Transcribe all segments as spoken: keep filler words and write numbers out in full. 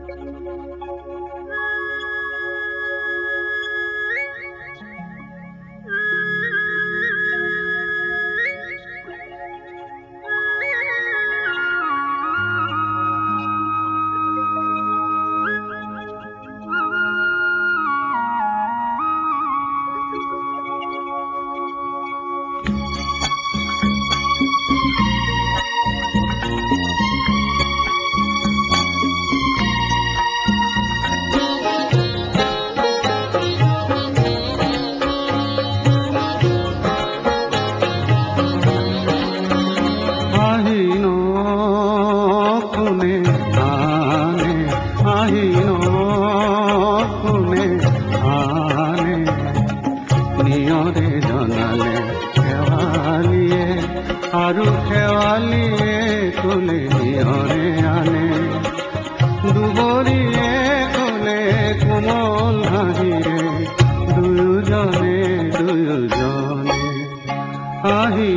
নিয়ৰে জনালে শেৱালিয়ে আৰু শেৱালিয়ে ক'লে নিয়ৰে আনে দুবৰিয়ে ক'লে কোমল হাঁহিৰে দুয়োজনে দুয়োজনে আহি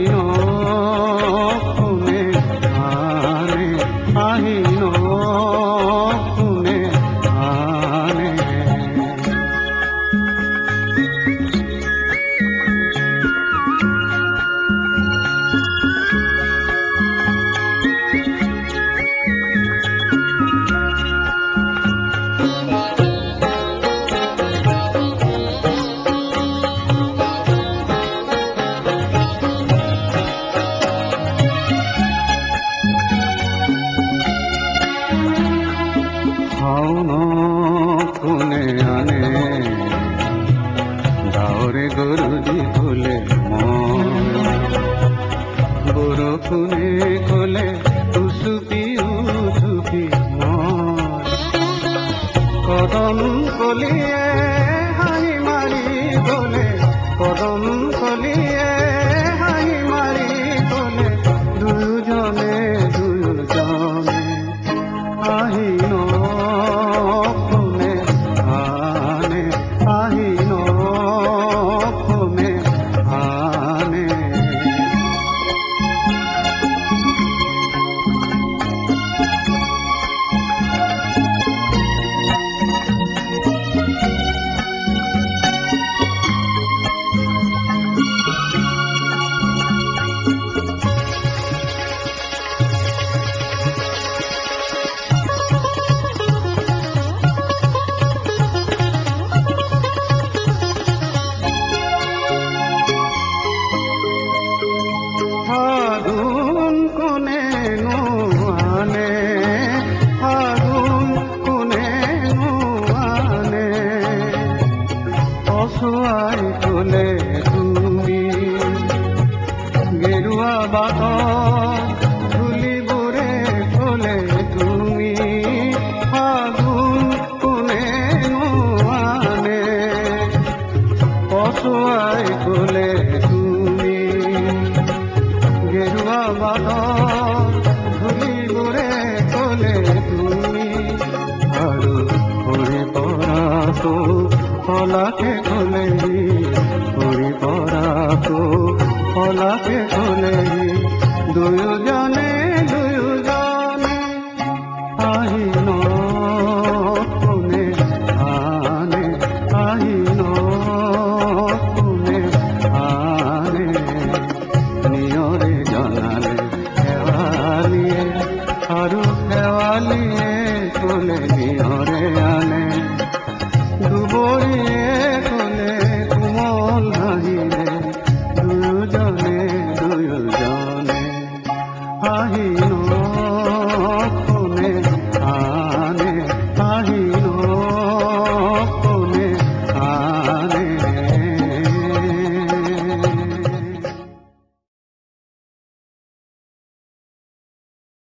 কোনে আনে আহি কোনে আনে কোনে আনে ডাৱৰে গৰুজি ক'লে বৰষুণে ক'লে উচুপি উচুপি কদম কলিয়ে হাঁহি মাৰি ক'লে কদম কলিয়ে হাঁহি মাৰি ক'লে দুয়োজনে দুয়োজনে আহি ফাগুন কোনে নুৱানে ফাগুন কোনে নুৱানে অচুৱাই ক'লে তুমি গেৰুৱা বাটত ধূলিবোৰে ক'লে তুমি ফাগুন কোনে নুৱানে অচুৱাই ক'লে তুমি গেৰুৱা বাটত ধূলিবোৰে ক'লে তুমি আৰু ঘূৰি পৰাটো পলাকে ক'লে ঘূৰি পৰাটো পলাকে ক'লে দুয়োজনে দুয়োজনে আহি কোনে আনে আহি কোনে আনে নিয়ৰে জনালে শেৱালিয়ে আৰু শেৱালিয়ে ক'লে নিয়ৰে আনে দুবৰিয়ে